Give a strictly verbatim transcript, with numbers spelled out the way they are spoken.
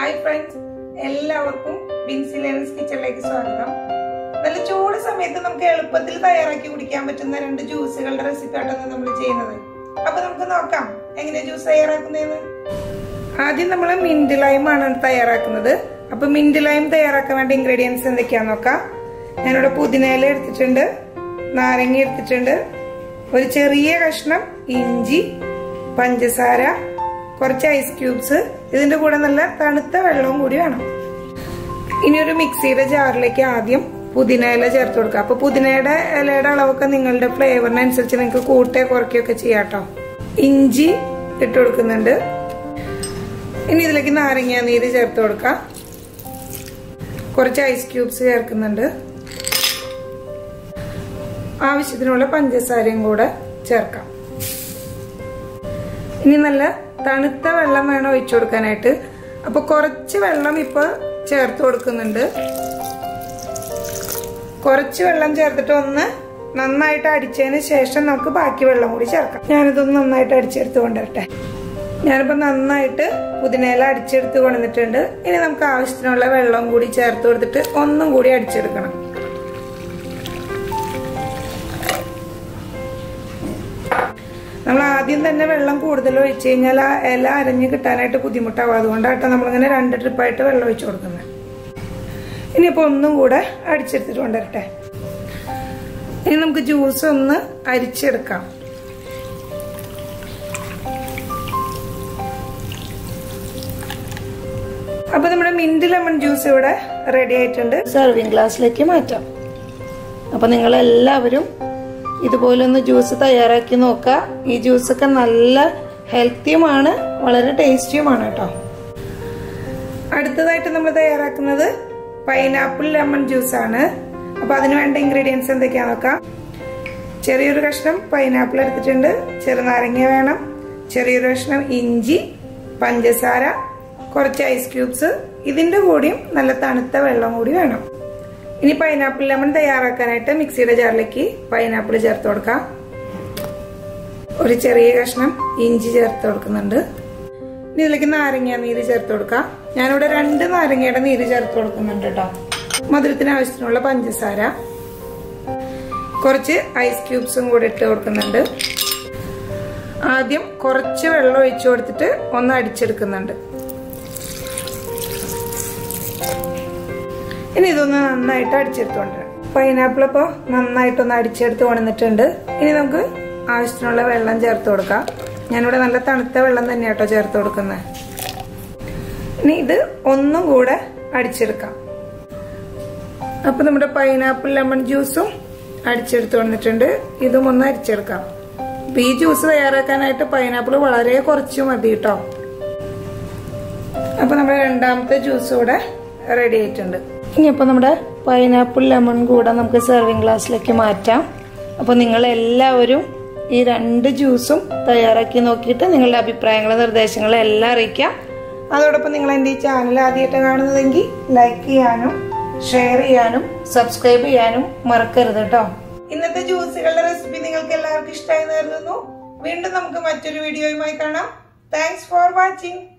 Hi friends, എല്ലാവർക്കും Binsi learners കിച്ചണിലേക്ക് സ്വാഗതം. നല്ല ചൂട് സമയത്ത് നമുക്ക് എളുപ്പത്തിൽ തയ്യാറാക്കി കുടിക്കാൻ പറ്റുന്ന രണ്ട് ജ്യൂസുകളുടെ റെസിപ്പി ആയിട്ടാണ് നമ്മൾ ചെയ്യുന്നത്. അപ്പൊ നമുക്ക് നോക്കാം എങ്ങനെ ജ്യൂസ് തയ്യാറാക്കുന്നതെന്ന്. ആദ്യം നമ്മൾ മിന്റ് ലൈം ആണ് തയ്യാറാക്കുന്നത്. അപ്പൊ മിന്റ് ലൈം തയ്യാറാക്കാൻ വേണ്ട ഇൻഗ്രീഡിയൻസ് എന്തൊക്കെയാന്ന് നോക്കാം. ഞാനിവിടെ പുതിനയില എടുത്തിട്ടുണ്ട്, നാരങ്ങ എടുത്തിട്ടുണ്ട്, ഒരു ചെറിയ കഷ്ണം ഇഞ്ചി, പഞ്ചസാര, കുറച്ച് ഐസ് ക്യൂബ്സ്, ഇതിന്റെ കൂടെ നല്ല തണുത്ത വെള്ളവും കൂടി വേണം. ഇനി ഒരു മിക്സിയുടെ ജാറിലേക്ക് ആദ്യം പുതിന ഇല ചേർത്ത് കൊടുക്കുക. അപ്പൊ പുതിനയുടെ ഇലയുടെ അളവൊക്കെ നിങ്ങളുടെ ഫ്ലേവറിനനുസരിച്ച് നിങ്ങൾക്ക് കൂട്ടേ കുറയ്ക്കുകയൊക്കെ ചെയ്യാം കേട്ടോ. ഇഞ്ചി ഇട്ട് കൊടുക്കുന്നുണ്ട്. ഇനി ഇതിലേക്ക് നാരങ്ങ നീര് ചേർത്ത് കൊടുക്കാം. കുറച്ച് ഐസ് ക്യൂബ്സ് ചേർക്കുന്നുണ്ട്. ആവശ്യത്തിനുള്ള പഞ്ചസാരയും കൂടെ ചേർക്കാം. ഇനി നല്ല തണുത്ത വെള്ളം വേണം ഒഴിച്ചു കൊടുക്കാനായിട്ട്. അപ്പൊ കുറച്ച് വെള്ളം ഇപ്പൊ ചേർത്ത് കൊടുക്കുന്നുണ്ട്. കുറച്ച് വെള്ളം ചേർത്തിട്ട് ഒന്ന് നന്നായിട്ട് അടിച്ചതിന് ശേഷം നമുക്ക് ബാക്കി വെള്ളം കൂടി ചേർക്കാം. ഞാനിതൊന്ന് നന്നായിട്ട് അടിച്ചെടുത്ത് കൊണ്ടുവരട്ടെ. ഞാനിപ്പോ നന്നായിട്ട് പുതിനയില അടിച്ചെടുത്ത് കൊണ്ടുവന്നിട്ടുണ്ട്. ഇനി നമുക്ക് ആവശ്യത്തിനുള്ള വെള്ളം കൂടി ചേർത്ത് കൊടുത്തിട്ട് ഒന്നും കൂടി അടിച്ചെടുക്കണം. നമ്മൾ ആദ്യം തന്നെ വെള്ളം കൂടുതൽ ഒഴിച്ചു കഴിഞ്ഞാൽ ആ ഇല അരഞ്ഞ് കിട്ടാനായിട്ട് ബുദ്ധിമുട്ടാവും. അതുകൊണ്ടാട്ടോ നമ്മളിങ്ങനെ രണ്ട് ട്രിപ്പായിട്ട് വെള്ളം ഒഴിച്ചു കൊടുക്കുന്നത്. ഇനിയിപ്പോ ഒന്നും കൂടെ അടിച്ചെടുത്തിട്ട് കൊണ്ടുവരട്ടെ. ഇനി നമുക്ക് ജ്യൂസ് ഒന്ന് അരിച്ചെടുക്കാം. അപ്പൊ നമ്മുടെ മിന്റ് ലെമൺ ജ്യൂസ് ഇവിടെ റെഡി ആയിട്ടുണ്ട്. സെർവിങ് ഗ്ലാസ്സിലേക്ക് മാറ്റാം. അപ്പൊ നിങ്ങൾ എല്ലാവരും ഇതുപോലെ ഒന്ന് ജ്യൂസ് തയ്യാറാക്കി നോക്കുക. ഈ ജ്യൂസൊക്കെ നല്ല ഹെൽത്തിയുമാണ്, വളരെ ടേസ്റ്റിയുമാണ് കേട്ടോ. അടുത്തതായിട്ട് നമ്മൾ തയ്യാറാക്കുന്നത് പൈനാപ്പിൾ ലെമൺ ജ്യൂസ് ആണ്. അപ്പൊ അതിന് വേണ്ട ഇൻഗ്രീഡിയൻസ് എന്തൊക്കെയാന്ന് നോക്കാം. ചെറിയൊരു കഷ്ണം പൈനാപ്പിൾ എടുത്തിട്ടുണ്ട്, ചെറുനാരങ്ങ വേണം, ചെറിയൊരു കഷ്ണം ഇഞ്ചി, പഞ്ചസാര, കുറച്ച് ഐസ് ക്യൂബ്സ്, ഇതിന്റെ കൂടിയും നല്ല തണുത്ത വെള്ളം കൂടി വേണം. ഇനി പൈനാപ്പിൾ ലെമൺ തയ്യാറാക്കാനായിട്ട് മിക്സിയുടെ ജാറിലേക്ക് പൈനാപ്പിൾ ചേർത്ത് കൊടുക്കാം. ഒരു ചെറിയ കഷ്ണം ഇഞ്ചി ചേർത്ത് കൊടുക്കുന്നുണ്ട്. ഇനി ഇതിലേക്ക് നാരങ്ങ നീര് ചേർത്ത് കൊടുക്കാം. ഞാനിവിടെ രണ്ട് നാരങ്ങയുടെ നീര് ചേർത്ത് കൊടുക്കുന്നുണ്ട് കേട്ടോ. മധുരത്തിന് ആവശ്യത്തിനുള്ള പഞ്ചസാര, കുറച്ച് ഐസ് ക്യൂബ്സും കൂടെ ഇട്ട് കൊടുക്കുന്നുണ്ട്. ആദ്യം കുറച്ച് വെള്ളം ഒഴിച്ചു കൊടുത്തിട്ട് ഒന്ന് അടിച്ചെടുക്കുന്നുണ്ട്. ഇനി ഇതൊന്ന് നന്നായിട്ട് അടിച്ചെടുത്തോണ്ട് പൈനാപ്പിൾ ഇപ്പോൾ നന്നായിട്ടൊന്ന് അടിച്ചെടുത്ത് കൊണ്ടുവന്നിട്ടുണ്ട്. ഇനി നമുക്ക് ആവശ്യത്തിനുള്ള വെള്ളം ചേർത്ത് കൊടുക്കാം. ഞാനിവിടെ നല്ല തണുത്ത വെള്ളം തന്നെയാട്ടോ ചേർത്ത് കൊടുക്കുന്നത്. ഇനി ഇത് ഒന്നും കൂടെ അടിച്ചെടുക്കാം. അപ്പൊ നമ്മുടെ പൈനാപ്പിൾ ലെമൺ ജ്യൂസും അടിച്ചെടുത്ത് കൊണ്ടിട്ടുണ്ട്. ഇതും ഒന്ന് അരിച്ചെടുക്കാം. അപ്പൊ ഈ ജ്യൂസ് തയ്യാറാക്കാനായിട്ട് പൈനാപ്പിൾ വളരെ കുറച്ച് മതി കേട്ടോ. അപ്പൊ നമ്മുടെ രണ്ടാമത്തെ ജ്യൂസ് കൂടെ റെഡി ആയിട്ടുണ്ട്. ഇനിയിപ്പോൾ നമ്മുടെ പൈനാപ്പിൾ ലെമൺ കൂടെ നമുക്ക് സെർവിങ് ഗ്ലാസ്സിലേക്ക് മാറ്റാം. അപ്പോൾ നിങ്ങൾ എല്ലാവരും ഈ രണ്ട് ജ്യൂസും തയ്യാറാക്കി നോക്കിയിട്ട് നിങ്ങളുടെ അഭിപ്രായങ്ങളും നിർദ്ദേശങ്ങളും എല്ലാം അറിയിക്കാം. അതോടൊപ്പം നിങ്ങൾ എൻ്റെ ഈ ചാനൽ ആദ്യമായിട്ട് കാണുന്നതെങ്കിൽ ലൈക്ക് ചെയ്യാനും ഷെയർ ചെയ്യാനും സബ്സ്ക്രൈബ് ചെയ്യാനും മറക്കരുത് കേട്ടോ. ഇന്നത്തെ ജ്യൂസുകളുടെ റെസിപ്പി നിങ്ങൾക്ക് എല്ലാവർക്കും ഇഷ്ടമായി കരുതുന്നു. വീണ്ടും നമുക്ക് മറ്റൊരു വീഡിയോയുമായി കാണാം. Thanks for watching.